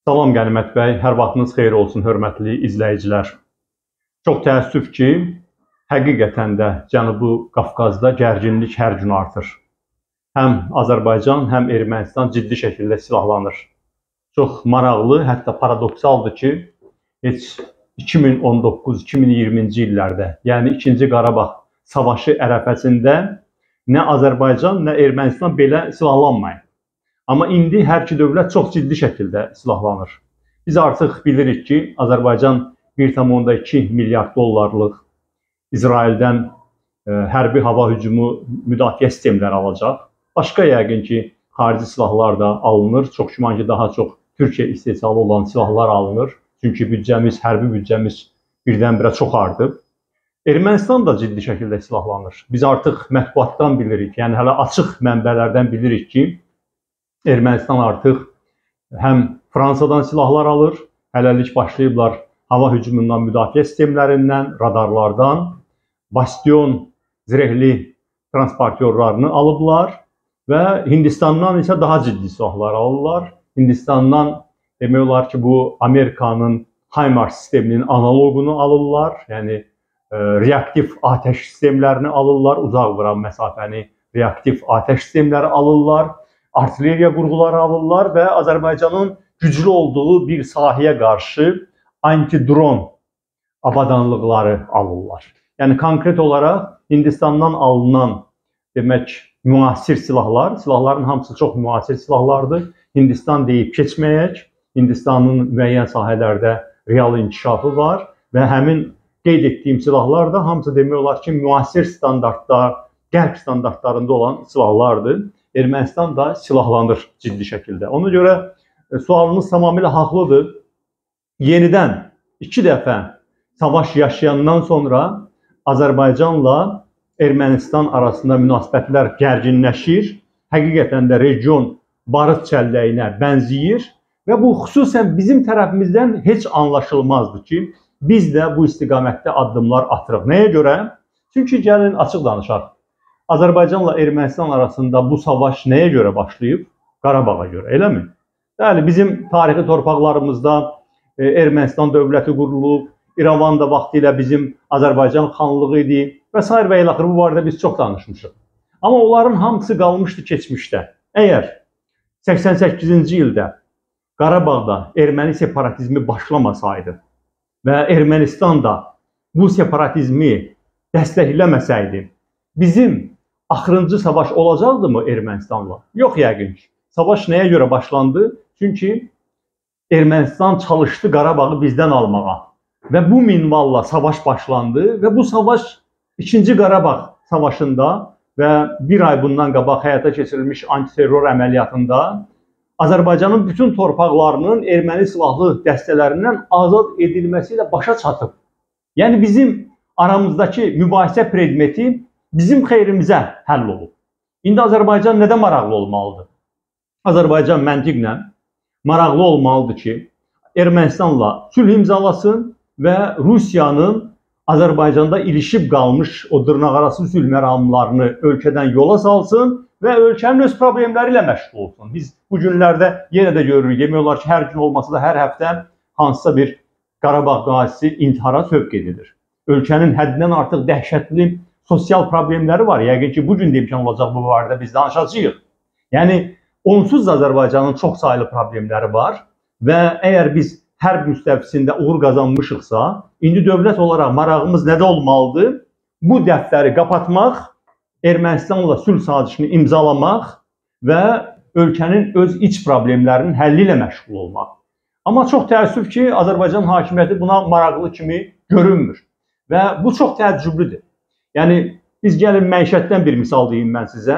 Salam Qənimət bəy, hər vaxtınız xeyir olsun, hörmətli izləyicilər. Çox təəssüf ki, həqiqətən də Cənubi Qafqazda gərginlik hər gün artır. Həm Azərbaycan, həm Ermənistan ciddi şəkildə silahlanır. Çox maraqlı, hətta paradoksaldır ki, heç 2019-2020-ci illərdə, yəni 2-ci Qarabağ savaşı ərəfəsində nə Azərbaycan, nə Ermənistan belə silahlanmayıb. Amma indi hər iki dövlət çox ciddi şəkildə silahlanır. Biz artıq bilirik ki, Azərbaycan 1,2 milyard dollarlıq İsraildən hərbi hava hücumu müdafiə sistemləri alacaq. Başqa yəqin ki, xarici silahlar da alınır. Çox güman ki, daha çox Türkiyə istehsalı olan silahlar alınır. Çünki büdcəmiz, hərbi büdcəmiz birdən-birə çox artıb. Ermənistan da ciddi şəkildə silahlanır. Biz artıq mətbuatdan bilirik, yəni hələ açıq mənbələrdən bilirik ki, Ermənistan artıq həm Fransadan silahlar alır, hələlik başlayıblar hava hücumundan müdafiə sistemlərindən, radarlardan, bastion zirehli transportyorlarını alıblar və Hindistandan isə daha ciddi silahlar alırlar. Hindistandan demək olar ki, bu Amerikanın HIMARS sisteminin analoqunu alırlar, yəni reaktiv atəş sistemlərini alırlar, uzaq vuran məsafəni reaktiv atəş sistemləri alırlar. Artilleriya qurğuları alırlar və Azərbaycanın güclü olduğu bir sahəyə qarşı anti-dron avadanlıqları alırlar. Yəni konkret olaraq Hindistandan alınan demək müasir silahlar, silahların hamısı çox müasir silahlardır. Hindistan deyib keçməyək, Hindistanın müəyyən sahələrdə real inkişafı var və həmin qeyd etdiyim silahlar da hamısı demək olar ki, müasir standartlar, qərb standartlarında olan silahlardır. Ermənistan da silahlanır ciddi şəkildə. Ona görə sualınız tamamilə haqlıdır. Yenidən 2 dəfə savaş yaşayandan sonra Azərbaycanla Ermənistan arasında münasibətlər gərginləşir. Həqiqətən də region barıt çəlləyinə bənzəyir və bu xüsusən bizim tərəfimizdən heç anlaşılmazdır ki, biz də bu istiqamətdə addımlar atırıq. Nəyə görə? Çünki gəlin açıq danışaq. Azərbaycanla Ermənistan arasında bu savaş nəyə görə başlayıb? Qarabağa görə, eləmi? Yəni, bizim tarixi torpaqlarımızda Ermənistan dövləti qurulub, İrəvan da vaxtilə bizim Azərbaycan xanlığı idi və s. və ilaxır bu barədə biz çox danışmışıq. Amma onların hamısı qalmışdı keçmişdə. Əgər 88-ci ildə Qarabağda erməni separatizmi başlamasaydı və Ermənistan da bu separatizmi dəstəkləməsəydi, bizim axırıncı savaş olacaqdımı Ermənistanla? Yox yəqin ki. Savaş nəyə görə başlandı? Çünki Ermənistan çalışdı Qarabağı bizdən almağa. Və bu minvalla savaş başlandı və bu savaş 2-ci Qarabağ savaşında və bir ay bundan qabaq həyata keçirilmiş antiterror əməliyyatında Azərbaycanın bütün torpaqlarının erməni silahlı dəstələrindən azad edilməsi ilə başa çatıb. Yəni bizim aramızdakı mübahisə predmeti bizim xeyrimizə həll olub. İndi Azərbaycan nədə maraqlı olmalıdır? Azərbaycan məntiqlə maraqlı olmalıdır ki, Ermənistanla sülh imzalasın və Rusiyanın Azərbaycanda ilişib qalmış o dırnaqarası sülh məramlarını ölkədən yola salsın və ölkənin öz problemləri ilə məşğul olsun. Biz bu günlərdə yenə də görürük, demək olar ki, hər gün olmasa da hər həftə hansısa bir Qarabağ qazisi intihara sövq edilir. Ölkənin həddindən artıq dəhşətli sosial problemləri var. Yəqin ki, bugün də imkan olacaq bu barədə biz danışacağıq. Yəni, onsuz da Azərbaycanın çox sayılı problemləri var və əgər biz hərb müstəvisində uğur qazanmışıqsa, indi dövlət olaraq marağımız nədə olmalıdır? Bu dəftəri qapatmaq, Ermənistanla sülh sazişini imzalamaq və ölkənin öz iç problemlərinin həlli ilə məşğul olmaq. Amma çox təəssüf ki, Azərbaycan hakimiyyəti buna maraqlı kimi görünmür və bu çox təəccüblüdür. Yəni, biz gəlin məişətdən bir misal deyim mən sizə.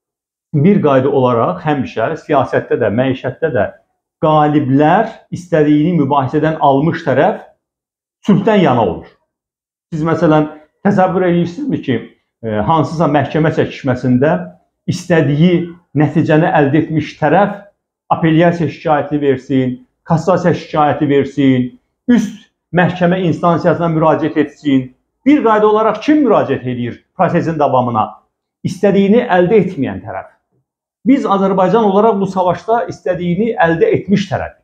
Bir qayda olaraq həmişə siyasətdə də, məişətdə də qaliblər istədiyini mübahisədən almış tərəf sülhdən yana olur. Siz məsələn təsəvvür edirsinizmi ki, hansısa məhkəmə çəkişməsində istədiyi nəticəni əldə etmiş tərəf apellyasiya şikayəti versin, kassasiya şikayəti versin, üst məhkəmə instansiyasına müraciət etsin. Bir qayda olaraq kim müraciət edir prosesin davamına? İstədiyini əldə etməyən tərəf. Biz Azərbaycan olaraq bu savaşda istədiyini əldə etmiş tərəfik.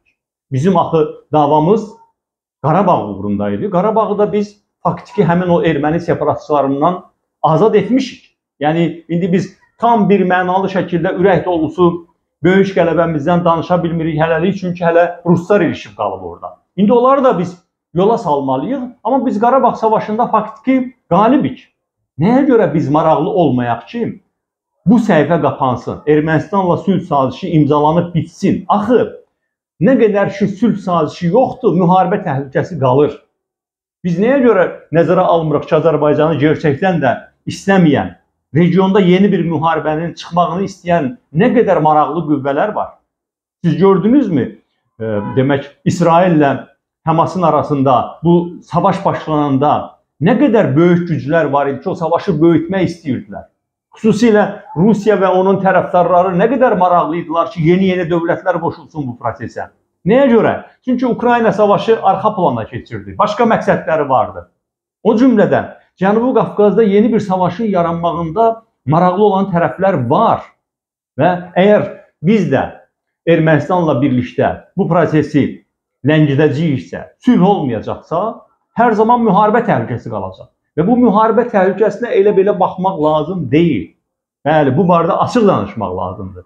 Bizim axı davamız Qarabağ uğrundaydı. Qarabağı da biz faktiki həmin o erməni separatçılarından azad etmişik. Yəni indi biz tam bir mənalı şəkildə ürək dolusu böyük qələbəmizdən danışa bilmirik hələlik, çünki hələ ruslar ilişib qalıb orada. İndi onları da biz yola salmalıyıq, amma biz Qarabağ savaşında faktiki qalibik. Nəyə görə biz maraqlı olmayaq ki, bu səhifə qapansın, Ermənistanla sülh sazişi imzalanıb bitsin. Axı, nə qədər ki sülh sazişi yoxdur, müharibə təhlükəsi qalır. Biz nəyə görə nəzərə almırıq ki, Azərbaycanı gerçəkdən də istəməyən, regionda yeni bir müharibənin çıxmağını istəyən nə qədər maraqlı qüvvələr var? Siz gördünüzmü? Demək, İsraillə Həmasın arasında bu savaş başlananda nə qədər böyük güclər var idi ki, o savaşı böyütmək istəyirdilər. Xüsusilə Rusiya və onun tərəfdarları nə qədər maraqlıydılar ki, yeni dövlətlər qoşulsun bu prosesə. Nəyə görə? Çünki Ukrayna savaşı arxa plana keçirdi. Başqa məqsədləri vardı. O cümlədən Cənubi Qafqazda yeni bir savaşın yaranmağında maraqlı olan tərəflər var. Və əgər biz də Ermənistanla birlikdə bu prosesi ləngidəcəyiksə, sülh olmayacaqsa, hər zaman müharibə təhlükəsi qalacaq. Və bu müharibə təhlükəsinə elə-belə baxmaq lazım deyil. Bəli, bu barədə açıq danışmaq lazımdır.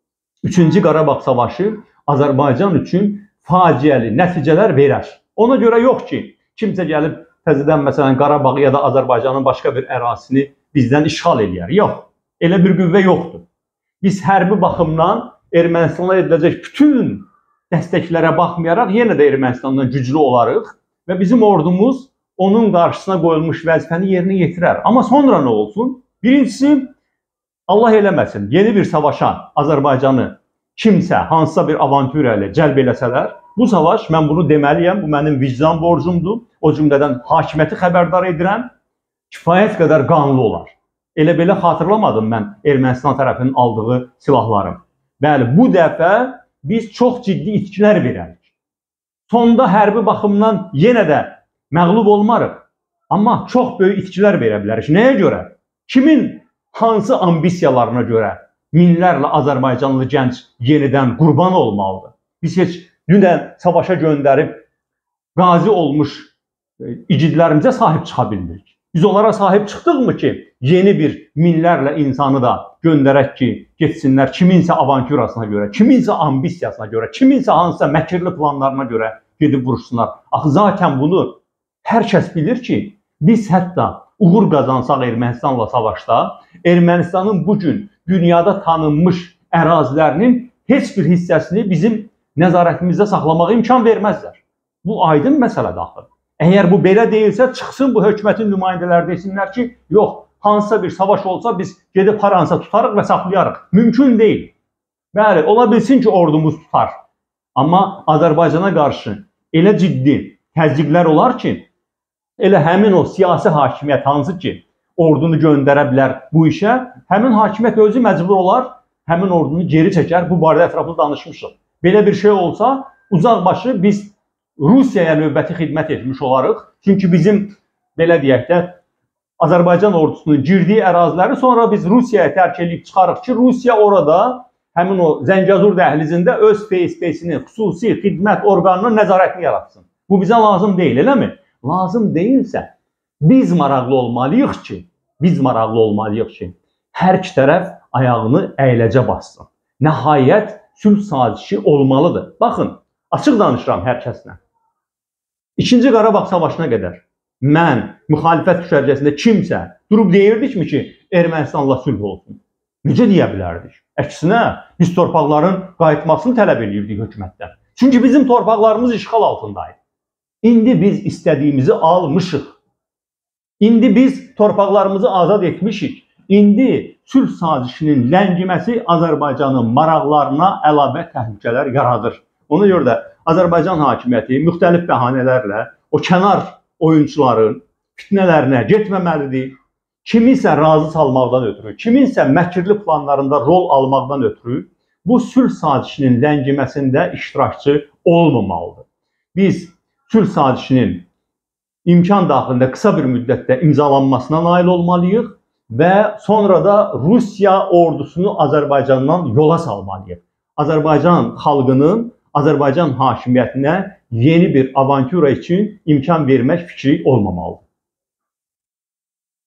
3-cü Qarabağ savaşı Azərbaycan üçün faciəli nəticələr verər. Ona görə yox ki, kimsə gəlib təzədən məsələn Qarabağı ya da Azərbaycanın başqa bir ərazisini bizdən işğal eləyər. Yox, elə bir qüvvə yoxdur. Biz hərbi baxımdan Ermənistana ediləcək bütün dəstəklərə baxmayaraq yenə də Ermənistandan güclü olarıq və bizim ordumuz onun qarşısına qoyulmuş vəzifəni yerinə yetirər. Amma sonra nə olsun? Birincisi, Allah eləməsin, yeni bir savaşa Azərbaycanı kimsə, hansısa bir avantüra ilə cəlb eləsələr, bu savaş, mən bunu deməliyəm, bu mənim vicdan borcumdur. O cümlədən hakimiyyəti xəbərdar edirəm, kifayət qədər qanlı olar. Elə-belə xatırlamadım mən Ermənistan tərəfinin aldığı silahları. Bəli, bu dəfə biz çox ciddi itkilər verərik. Sonda hərbi baxımdan yenə də məğlub olmarıq. Amma çox böyük itkilər verə bilərik. Nəyə görə? Kimin hansı ambisiyalarına görə minlərlə Azərbaycanlı gənc yenidən qurban olmalıdır? Biz heç dünən savaşa göndərib qazi olmuş igidlərimizə sahib çıxa bilmirik. Biz onlara sahib çıxdıqmı ki, yeni bir minlərlə insanı da göndərək ki, getsinlər kiminsə avanturasına görə, kiminsə ambisiyasına görə, kiminsə hansısa məkirli planlarına görə gedib vuruşsunlar. Axı, zaten bunu hər kəs bilir ki, biz hətta uğur qazansaq Ermənistanla savaşda, Ermənistanın bugün dünyada tanınmış ərazilərinin heç bir hissəsini bizim nəzarətimizdə saxlamağa imkan verməzlər. Bu aydın məsələdir axı. Əgər bu belə deyilsə, çıxsın bu hökumətin nümayəndələri desinlər ki, yox, hansısa bir savaş olsa biz gedib haransa tutarıq və saxlayarıq. Mümkün deyil. Bəli, ola bilsin ki, ordumuz tutar. Amma Azərbaycana qarşı elə ciddi təzyiqlər olar ki, elə həmin o siyasi hakimiyyət hansı ki, ordunu göndərə bilər bu işə, həmin hakimiyyət özü məcbur olar, həmin ordunu geri çəkər. Bu barədə ətraflı danışmışıq. Belə bir şey olsa, uzaqbaşı biz Rusiyaya növbəti xidmət etmiş olarıq. Çünki bizim, belə deyək də, Azərbaycan ordusunun girdiyi əraziləri sonra biz Rusiyaya tərk edib çıxarıq ki, Rusiya orada həmin o Zəngəzur dəhlizində öz PSP-sini, xüsusi xidmət orqanının nəzarətini yaratsın. Bu bizə lazım deyil, eləmi? Lazım deyilsə, biz maraqlı olmalıyıq ki, hər iki tərəf ayağını əyləcə bassın. Nəhayət sülh sazişi olmalıdır. Baxın, açıq danışıram hər kəslə. 2-ci Qarabağ savaşına qədər mən müxalifət düşərgəsində kimsə durub deyirdikmi ki, Ermənistanla sülh olsun? Necə deyə bilərdik? Əksinə, biz torpaqların qayıtmasını tələb edirdik hökumətdən. Çünki bizim torpaqlarımız işğal altındaydı. İndi biz istədiyimizi almışıq. İndi biz torpaqlarımızı azad etmişik. İndi sülh sazişinin ləngiməsi Azərbaycanın maraqlarına əlavə təhlükələr yaradır. Ona görə də Azərbaycan hakimiyyəti müxtəlif bəhanələrlə o kənar oyunçuların fitnələrinə getməməlidir. Kiminsə razı salmaqdan ötürü, kiminsə məkirli planlarında rol almaqdan ötürü bu sülh sazişinin ləngiməsində iştirakçı olmamalıdır. Biz sülh sazişinin imkan daxilində qısa bir müddətdə imzalanmasına nail olmalıyıq və sonra da Rusiya ordusunu Azərbaycandan yola salmalıyıq. Azərbaycan xalqının, Azərbaycan hakimiyyətinə yeni bir avantura üçün imkan vermək fikri olmamalıdır.